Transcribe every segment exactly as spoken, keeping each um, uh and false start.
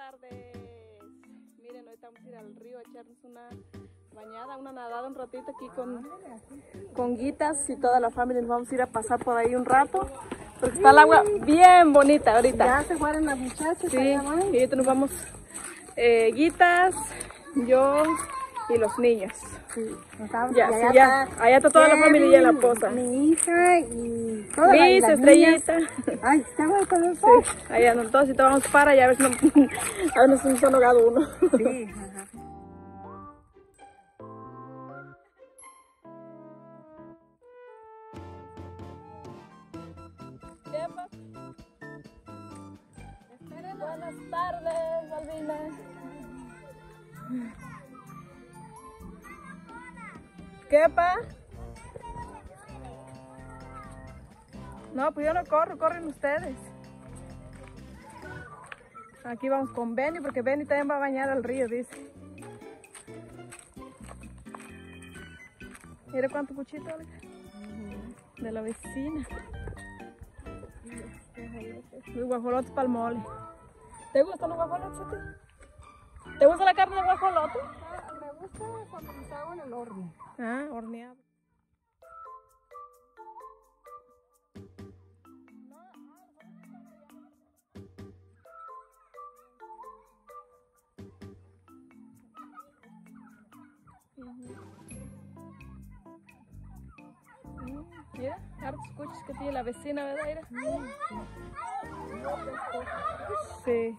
tardes. Miren, ahorita vamos a ir al río a echarnos una bañada, una nadada un ratito aquí con, con Guitas y toda la familia. Nos vamos a ir a pasar por ahí un rato, porque está el agua bien bonita ahorita. Ya se fueron las muchachas. Sí, y ahorita nos vamos eh, Guitas, yo y los niños. Sí, ya, sí, ya. Allá está toda Kevin, la familia y en la poza. Mi hija y toda Liz, la, Estrellita. Ay, está bueno todo eso. Sí, allá andan todos y todos vamos para allá a ver si no, a ver si nos ha ahogado uno. Sí, ajá. Buenas tardes, Balbina. ¿Qué, pa? No, pues yo no corro, corren ustedes. Aquí vamos con Benny, porque Benny también va a bañar al río, dice. Mira cuánto puchito, Olga. De la vecina. Los guajolotes para el mole. ¿Te gustan los guajolotes a ti? ¿Te gusta la carne de guajolote? Ah, me gusta cuando se hago en el horno. Ah, horneado. Mira, hartos coches que tiene la vecina, ¿verdad? Mira. Sí.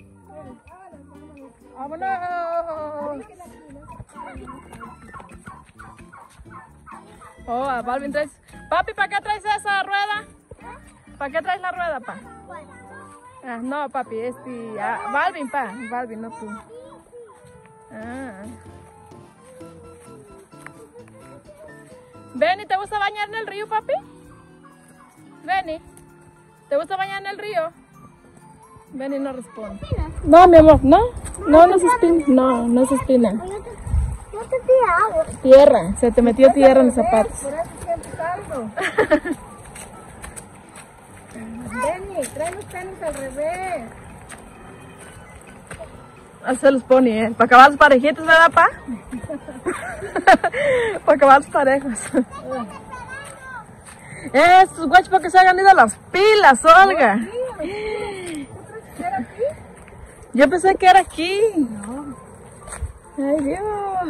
¡Vámonos! Oh, a Balvin traes. Papi, ¿para qué traes esa rueda? ¿Para qué traes la rueda, pa? Ah, no, papi, este. Ah, Balvin, pa. Balvin, no tú. Ah. Benny, ¿te gusta bañar en el río, papi? Benny, ¿te gusta bañar en el río? Benny no responde. No, mi amor, no. No, no se espina. No, no se espina. No te agua. Tierra, se te metió tierra en los zapatos. Por eso siempre salgo. Benny, trae los tenis al revés. Así se los pone, ¿eh? Para acabar los parejitos, ¿verdad, pa? Para acabar los parejos. Estos guachos para que se hayan ido las pilas, Olga. ¿Era aquí? Yo pensé que era aquí. No. Ay, Dios.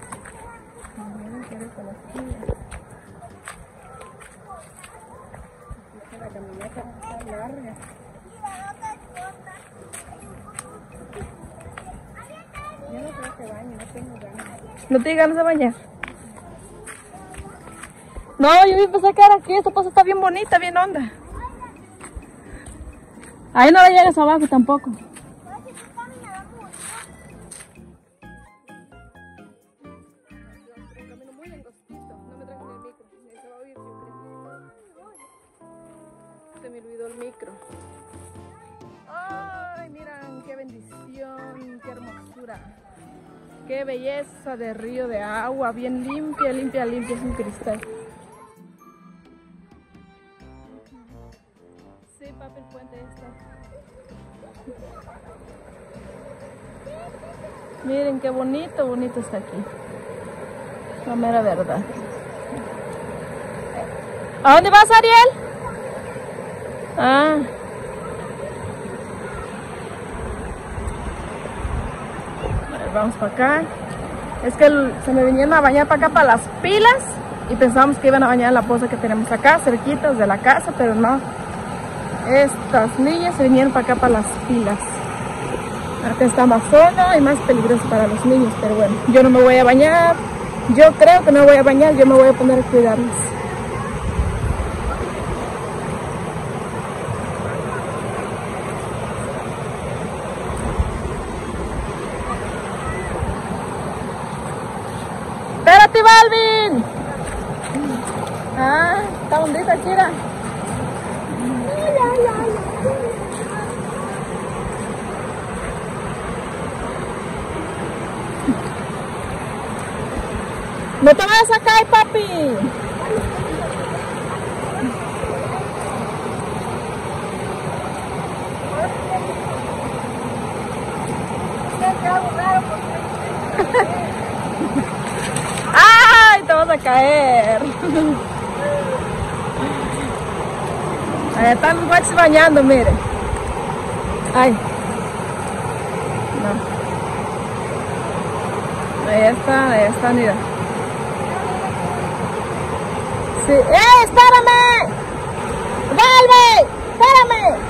La caminata está larga. Yo no creo que bañe, no tengo ganas. ¿No tienes ganas de bañar? No, yo pensé que era aquí. Esta poza está bien bonita, bien honda. Ahí no la llegas abajo tampoco. Se me olvidó el micro. Ay, miren qué bendición, qué hermosura. Qué belleza de río de agua, bien limpia, limpia, limpia, es un cristal. Sí, papi, el puente está. Miren qué bonito, bonito está aquí. La mera verdad. ¿A dónde vas, Ariel? Ah. Vamos para acá. Es que el, se me vinieron a bañar para acá, para las pilas, y pensamos que iban a bañar en la poza que tenemos acá, cerquitas de la casa, pero no. Estas niñas se vinieron para acá, para las pilas. Acá está más solo y más peligroso para los niños, pero bueno, yo no me voy a bañar. Yo creo que no voy a bañar, yo me voy a poner a cuidarlos. ¡Espérate, Balvin! Ah, está hondita, Kira. No te vayas a caer, papi. a caer. Ahí están los guachos bañando, miren. Ay. No. Ahí está, ahí está, mira. Sí. ¡Eh, espérame! ¡Galve! ¡Espérame!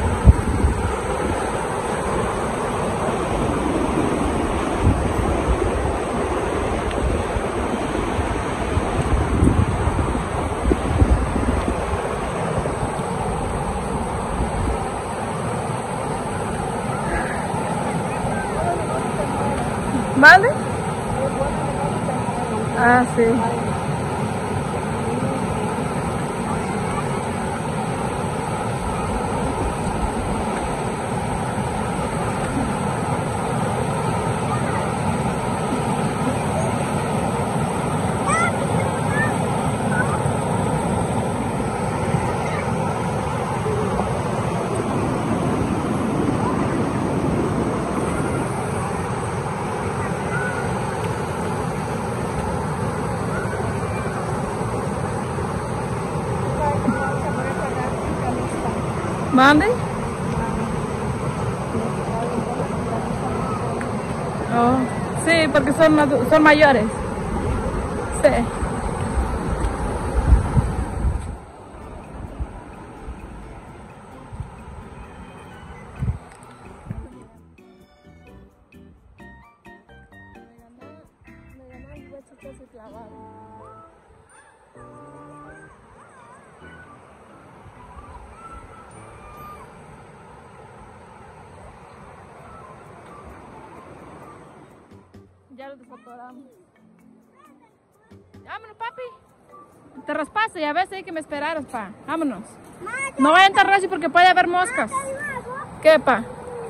¿Vale? Ah, sí. ¿Mande? Oh, sí, porque son, son mayores. Sí. Ya lo desatoramos. Vámonos, papi. Te raspaste, ya ves, hay que me esperaras, pa. Vámonos. No vayan tan rápido porque puede haber moscas. ¿Qué, pa?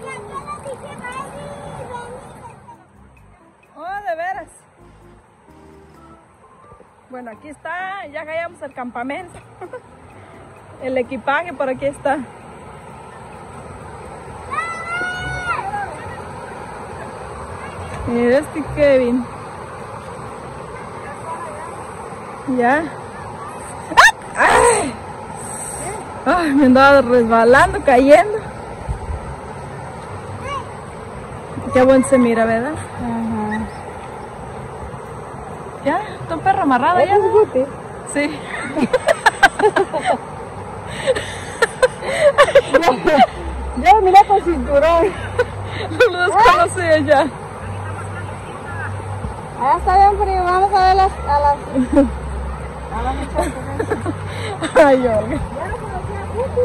Oh, de veras. Bueno, aquí está, ya callamos el campamento. El equipaje por aquí está. Mira este Kevin. Ya. ¡Ay! Ay, me andaba resbalando, cayendo. Qué buen se mira, ¿verdad? Ajá. ¿Ya? ¿Tu perro amarrado ya? Sí. Ya, mira con cinturón. Lo desconocía ya. Ah, está bien frío, vamos a ver las, a las, a las muchachas. Ay, Olga. Ya no conocía a Puti,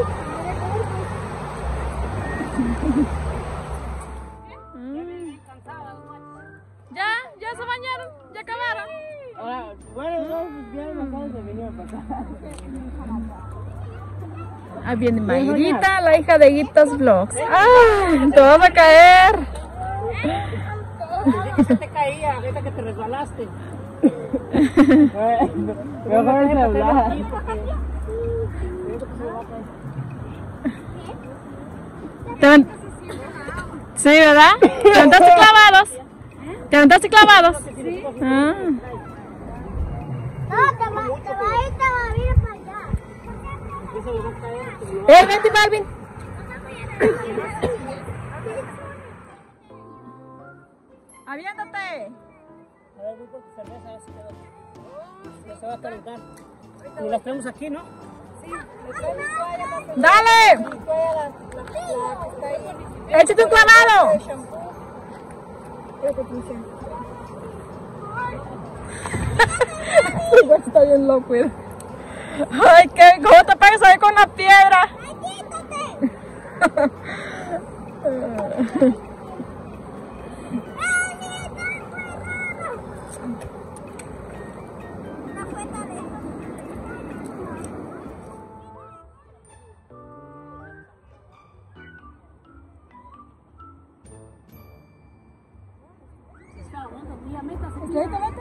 Ya, ya se bañaron, ya acabaron. Ahora, bueno, no, ya no sabes de venir a pasar. Ahí viene Mayrita, la hija de Guitas Vlogs. ¡Ay! Todo va a caer. Pensé que se te caía, ahorita que te resbalaste. Mejor es hablar. Sí, ¿verdad? ¿Te aventaste clavados? ¿Te aventaste clavados? Sí. Ah. No, te va, te va a ir, te va a ir para allá. ¡Eh, vente, Balvin! ¡Aviéntate! A ver, voy por tu cerveza, a ver si queda. No se va a calentar. Ni las tenemos aquí, ¿no? Sí. ¡Dale! ¡Échate un clavado! Está bien loco. Ay, ¿qué? ¿Cómo te pegas ahí con la piedra? Vete, vete.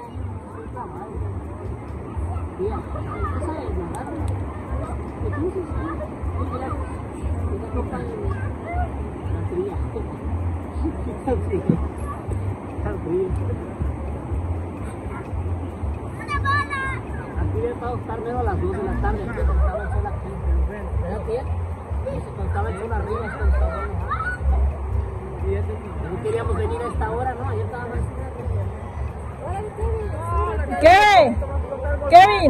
estaba estar menos a las dos de la tarde, aquí cuando estaba el sol aquí. ¿Verdad, tía? Cuando estaba el sol arriba, cuando estaba bueno. No queríamos venir a esta hora, ¿no? Ayer estaba más. ¿Qué? Kevin.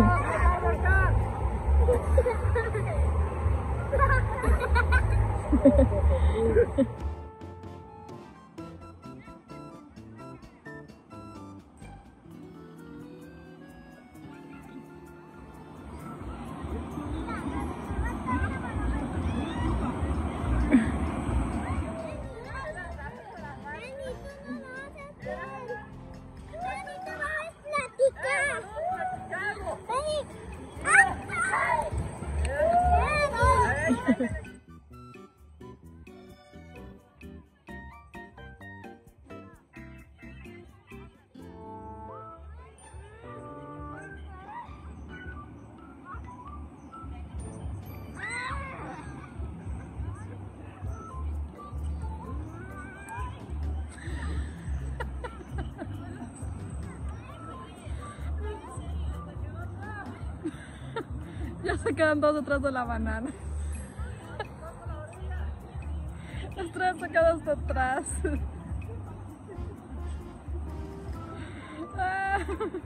Ya se quedan todos detrás de la banana. Los tres se quedan hasta atrás. Ah.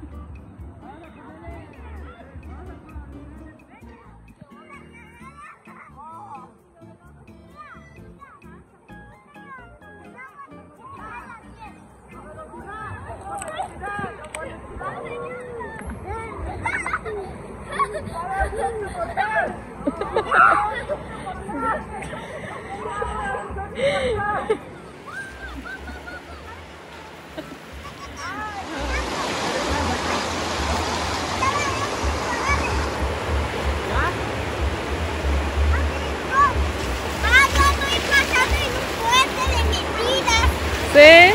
¿Sí?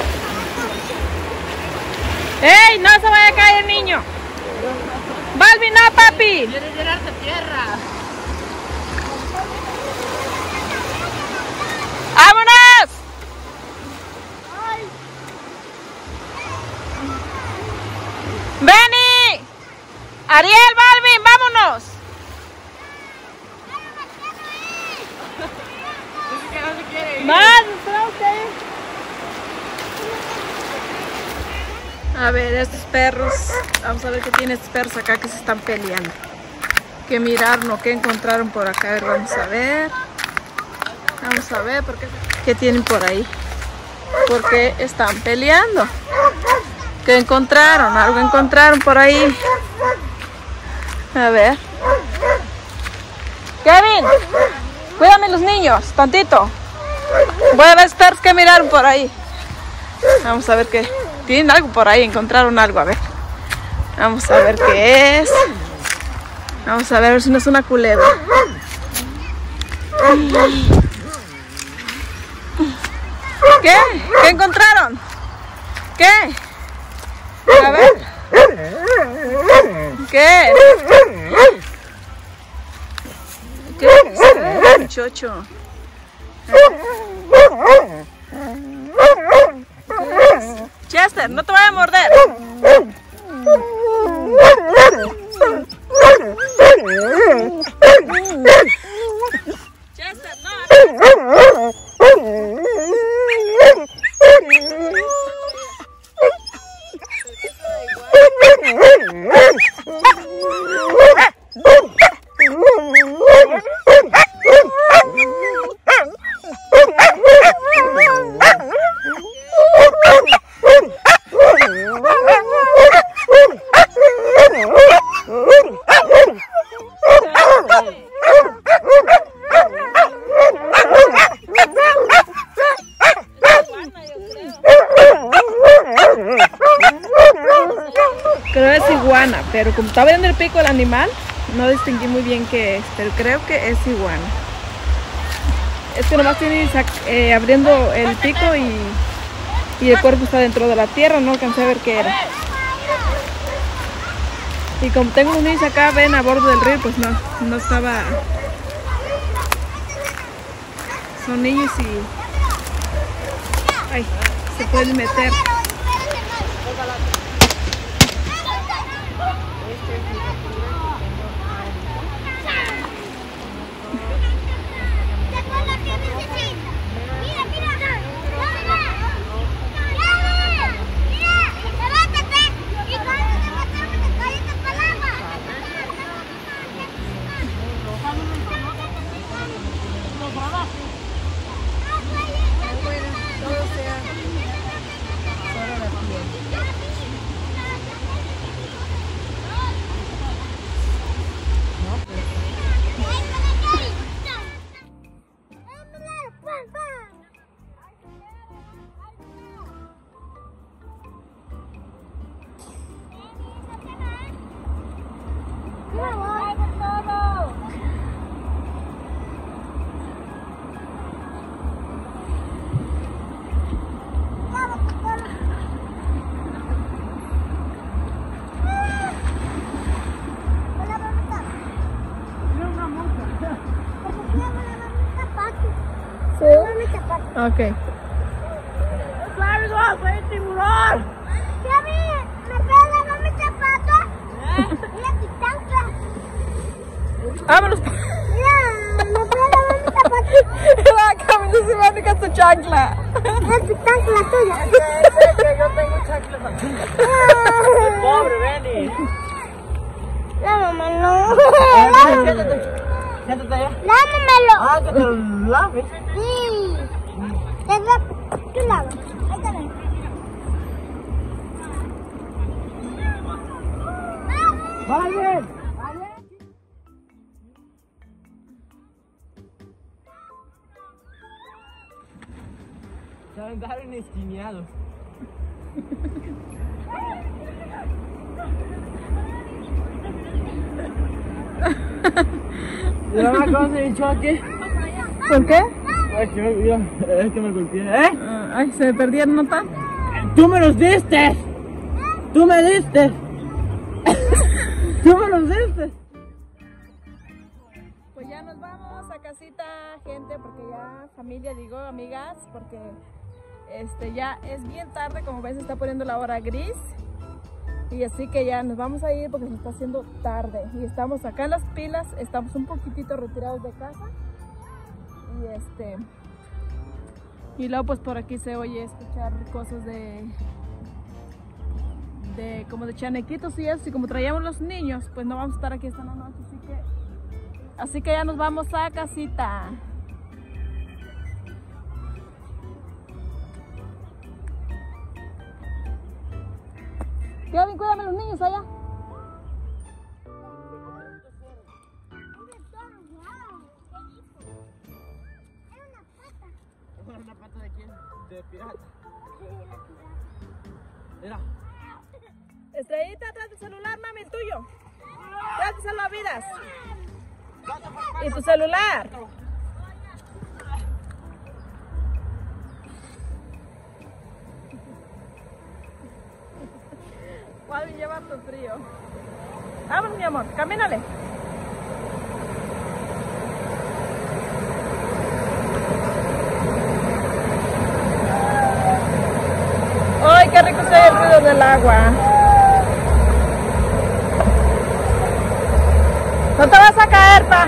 ¡Ey! ¡No se vaya a caer el niño! ¡Balbi, no, papi! ¡Quiere llenarte tierra! ¡Vámonos! ¡Benny! ¡Ariel, Balvin, vámonos! Dice que no se quiere ir. ¡Más! A ver, estos perros, vamos a ver qué tiene estos perros acá que se están peleando. Que mirar, no, que encontraron por acá. A ver, vamos a ver. Vamos a ver por qué, qué tienen por ahí. ¿Por qué están peleando? ¿Qué encontraron? Algo encontraron por ahí. A ver. Kevin, cuídame los niños, tantito. Voy a ver estos perros que miraron por ahí. Vamos a ver qué. Tienen algo por ahí, encontraron algo, a ver. Vamos a ver qué es. Vamos a ver, a ver si no es una culebra. ¿Qué? ¿Qué encontraron? ¿Qué? A ver. ¿Qué? ¿Qué es? Muchacho. Chester, no te voy a morder. Chester, no. Creo es iguana, pero como estaba viendo el pico del animal, no distinguí muy bien qué es, pero creo que es iguana. Es que nomás tiene eh, abriendo el pico y, y el cuerpo está dentro de la tierra, no alcancé a ver qué era. Y como tengo unos niños acá, ven a bordo del río, pues no, no estaba... Son niños y... Ay, se pueden meter. mis zapatos. Ok. ¡Largo! ¡Soy un tiburón! Ya vi, ¿me puedes lavar mis zapatos? Mira tu chancla. Vámonos. Mira, ¿me puedes lavar mis zapatos? La camisa se va a dejar tu chancla. Mira tu chancla tuya. Yo tengo chanclas aquí. Pobre Benny. Lávamelo. Siéntate. Siéntate allá. Lávamelo. Ah, que te lo laves. Sí. Te lo... Tú lavas. Ahí está bien. ¡Vale! Se aventaron esquineados. ¿Y mamá cómo se echó aquí? ¿Por qué? Ay, que me, mira, es que me golpeé, ¿eh? Ah, ay, se me perdieron, ¿no tan? ¡Tú me los diste! ¡Tú me diste! ¡Tú me los diste! Pues ya nos vamos a casita, gente, porque ya familia, digo, amigas, porque este ya es bien tarde, como ves, se está poniendo la hora gris. Y así que ya nos vamos a ir porque se está haciendo tarde. Y estamos acá en Las Pilas, estamos un poquitito retirados de casa. Y este... Y luego pues por aquí se oye escuchar cosas de... de como de chanequitos y eso. Y como traíamos los niños, pues no vamos a estar aquí esta noche. Así que... Así que ya nos vamos a casita. Kevin, cuídame los niños allá. ¿Una pata de quién? De pirata. Mira. Estrellita, trae tu celular, mami, el tuyo. Trae tu salvavidas. Y tu celular. Walvy, lleva tu frío. Vamos, mi amor, camínale. ¡Ay, qué rico se oye el ruido del agua! No te vas a caer, pa.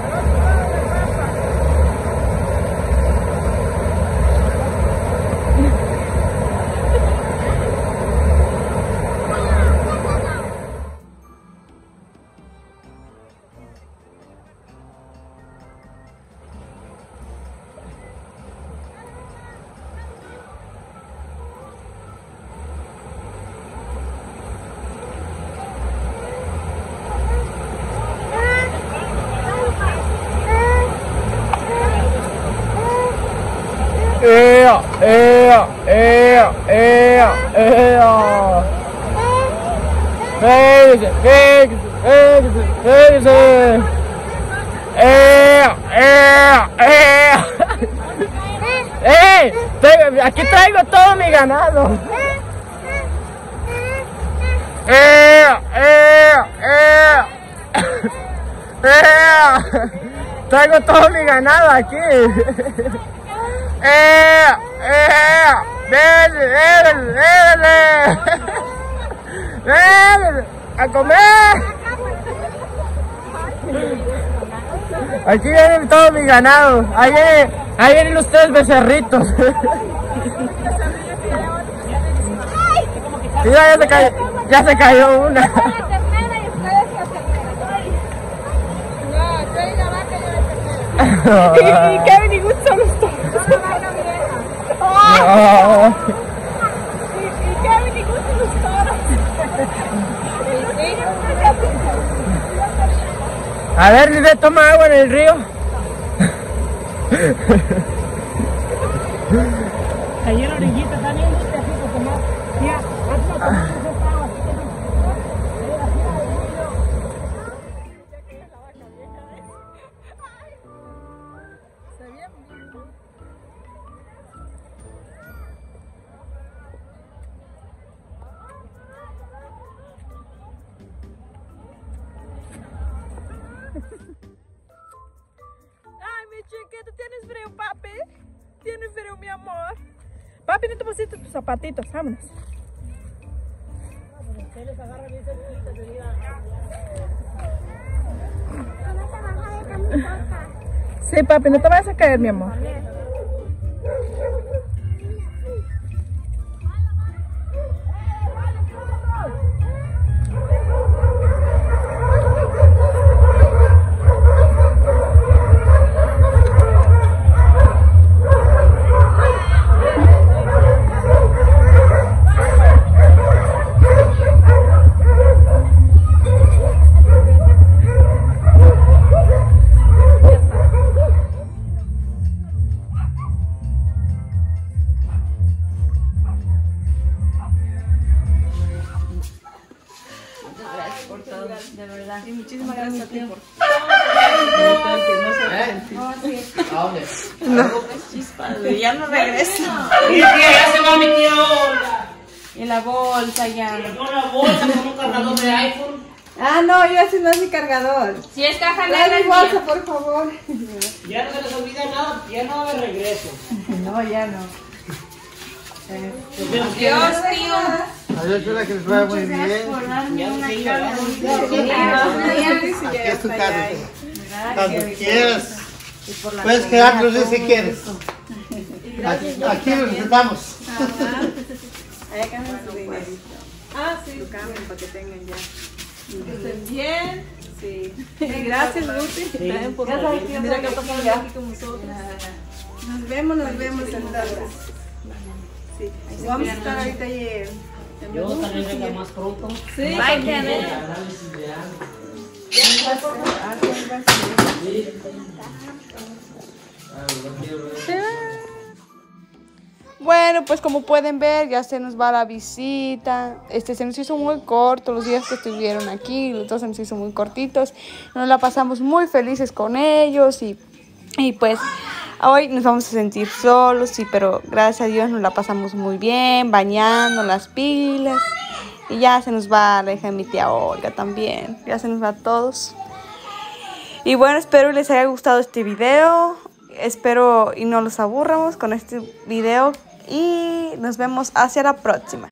¡Ea! ¡Ea! ¡Ea! ¡Ea! ¡Ea! ¡Pégase! ¡Pégase! ¡Pégase! ¡Pégase! ¡Ea! ¡Ea! ¡Ea! ¡Ey! Aquí traigo todo mi ganado. ¡Ea! ¡Ea! ¡Ea! ¡Ea! Traigo todo mi ganado aquí. ¡Eh! ¡Eh! ¡Véale! ¡Véale! ¡Véale! ¡Véale! ¡A comer! Aquí vienen todo mi ganado. Ahí vienen, ahí vienen los tres becerritos. Mira, ya se cayó, ya se cayó una. Y Kevin y Gus son los toros. No. Y Kevin y Gus son los toros. A ver, Lidia, toma agua en el río. Ahí en la orillita también, un pedacito como. Mira, hazlo tomar esta agua. Ay, mi chiquito, ¿tienes frío, papi? Jennifer, mi amor. Papi, no te pusiste tus zapatitos, vámonos. Ustedes agarran bien cerquitas de vida. Sí, papi, no te vayas a caer, mi amor. De verdad. Y muchísimas gracias a ti por... No. Ya no regreso. Y ya se va mi tía Olga. Y la bolsa ya. Llegó la bolsa con un cargador de iPhone. Ah, no, yo así no es mi cargador. Si es caja Trae negra, mi bolsa, por favor. Ya no se les olvida nada, ya no va de regreso. No, ya no. Dios, Dios, tío. Adiós, espero que les vaya muy bien. Por darme Ya una sí, cara. ya. Aquí es tu casa. Cuando quieras. Puedes quedarte los días que quieres. Aquí, aquí lo necesitamos. Allá cambian su dinerito. Ah, sí. Lo cambian para que tengan ya. Que estén bien. Sí. Gracias, Guti. También por venir. Mira que pasamos aquí con nosotros. Nos vemos, nos vemos entonces. Sí. Vamos a estar ahorita ahí. Yo también venga más pronto. Sí. Bye, Janet. Bueno, pues como pueden ver, ya se nos va la visita. Este se nos hizo muy corto los días que estuvieron aquí, los dos se nos hizo muy cortitos. Nos la pasamos muy felices con ellos y, y pues hoy nos vamos a sentir solos, sí, pero gracias a Dios nos la pasamos muy bien, bañando las pilas. Y ya se nos va la hija de mi tía Olga también, ya se nos va a todos. Y bueno, espero les haya gustado este video. Espero y no los aburramos con este video. Y nos vemos hacia la próxima.